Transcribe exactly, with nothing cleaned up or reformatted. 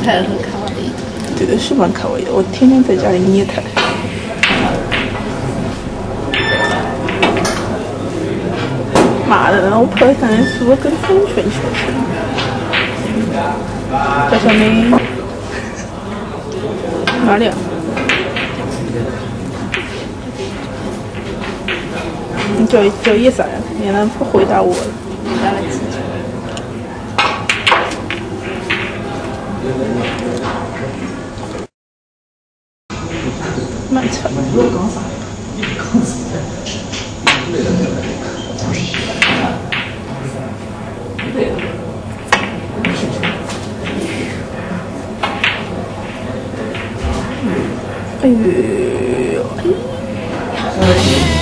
态和卡哇伊。 对的，是蛮卡哇伊的。我天天在家里捏它。妈的，然后我跑来看是不是跟风全球似的？在上面哪里啊？你叫叫叶啥呀？原来不回答我了。 回答了几句。 蛮长。哎呦！哎。